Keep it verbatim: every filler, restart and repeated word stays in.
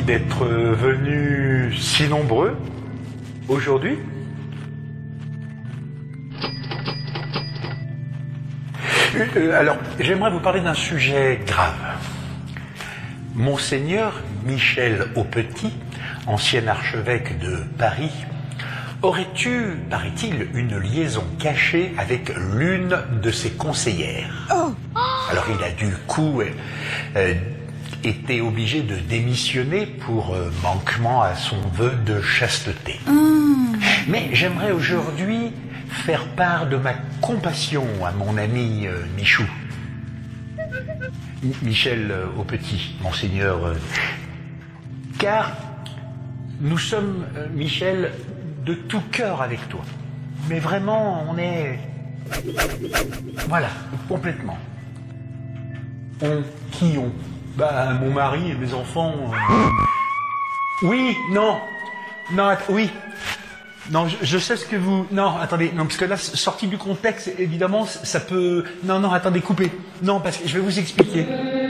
d'être venus si nombreux aujourd'hui. Euh, alors, j'aimerais vous parler d'un sujet grave. Monseigneur Michel Aupetit, ancien archevêque de Paris, aurait eu, paraît-il, une liaison cachée avec l'une de ses conseillères. Oh. Alors il a du coup euh, euh, été obligé de démissionner pour euh, manquement à son vœu de chasteté. Mm. Mais j'aimerais aujourd'hui faire part de ma compassion à mon ami euh, Michou. M Michel euh, Aupetit, Monseigneur, euh, car nous sommes, euh, Michel, de tout cœur avec toi. Mais vraiment, on est... Voilà, complètement. On, qui on? Bah, mon mari et mes enfants... Euh... Oui, non, non, oui. Non, je, je sais ce que vous... Non, attendez, non, parce que là, sorti du contexte, évidemment, ça peut... Non, non, attendez, coupez. Non, parce que je vais vous expliquer.